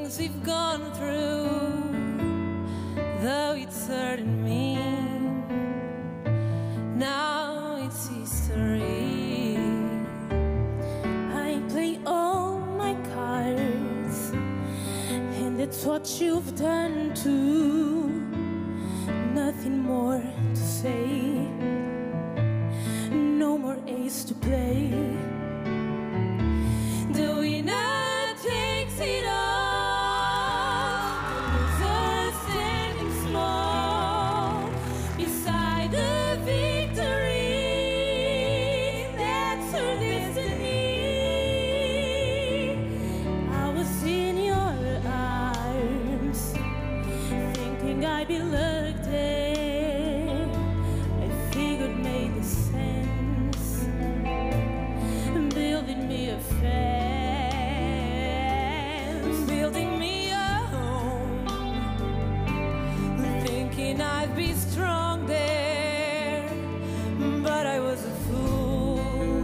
things we've gone through, though it's hurting me. Now it's history. I play all my cards, and that's what you've done too. Nothing more to say, no more ace to play. The winner takes it all. The losers standing small beside the victory. That's her destiny. I was in your arms, thinking I'd be looked at. I figured made the sense, building me a fence, building me a home, thinking I'd be strong there, but I was a fool,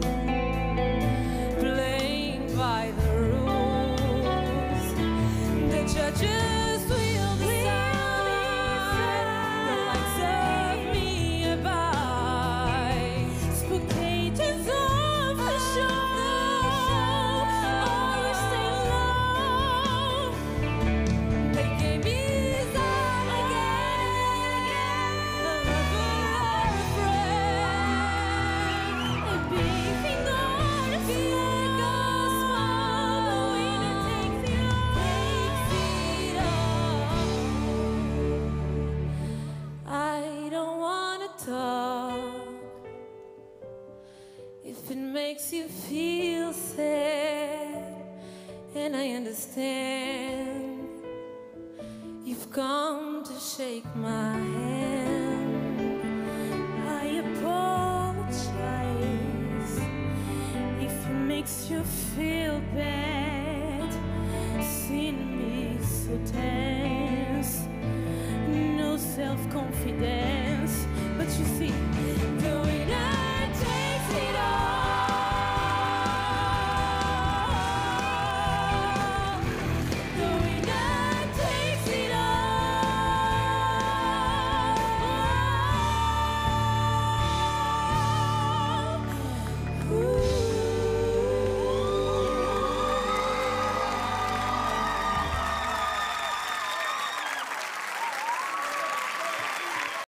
playing by the rules. The judges will decide the likes of me abide. Spectators of the show always stay low. They gave me that again, a lover or a friend, a big thing or a big or small. The winner takes it all. I don't wanna talk if it makes you feel sad, and I understand you've come to shake my hand. I apologize if it makes you feel bad.